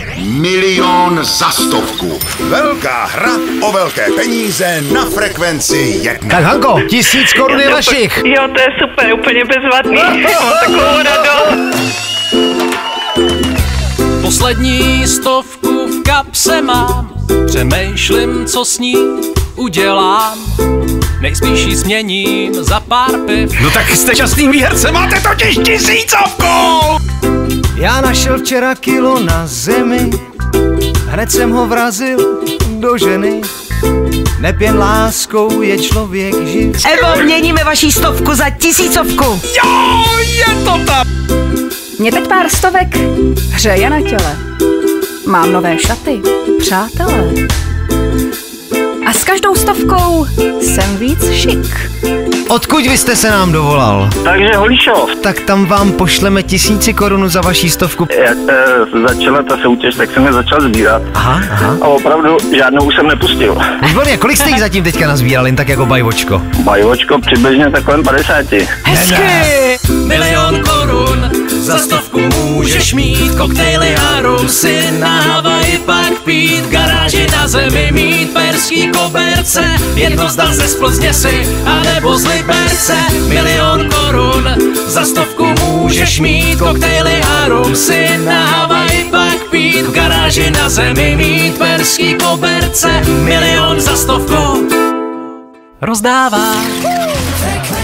Milion za 100. Velká hra o velké peníze na Frekvenci 1. Tak Hanko, 1000 korun je vašich. Jo, to je super, úplně bezvadný. Mám takovou radost. Poslední 100 v kapse mám, přemýšlím, co s ní udělám. Nejspíš ji změním za pár piv. No tak jste šťastný výherce, máte totiž 1000. Já našel včera kilo na zemi, hned jsem ho vrazil do ženy. Neb jen láskou je člověk živ. Evo, měníme vaší 100 za 1000. Jo, je to tam. Mě teď pár stovek hřeje na těle. Mám nové šaty, přátelé. A s každou 100 jsem víc šik. Odkud vy jste se nám dovolal? Takže Holíšov. Tak tam vám pošleme 1000 korun za vaší 100. Jak začala ta soutěž, tak jsem je začal sbírat. Aha. A opravdu žádnou už jsem nepustil. Výborně, kolik jste jich zatím teďka nazbíral, jen tak jako bajvočko? Bajvočko přibližně takovém 50. Hezky! Milion korun za 100 můžeš mít, koktejly a rusy na Havaji pak pít, v garáži na zemi mít perský koberce, jedno zdal ze z Plzně si, anebo z Liberce. Milion korun za 100 můžeš mít, koktejly a rusy na Havaji pak pít, v garáži na zemi mít perský koberce. Milion za 100 rozdává.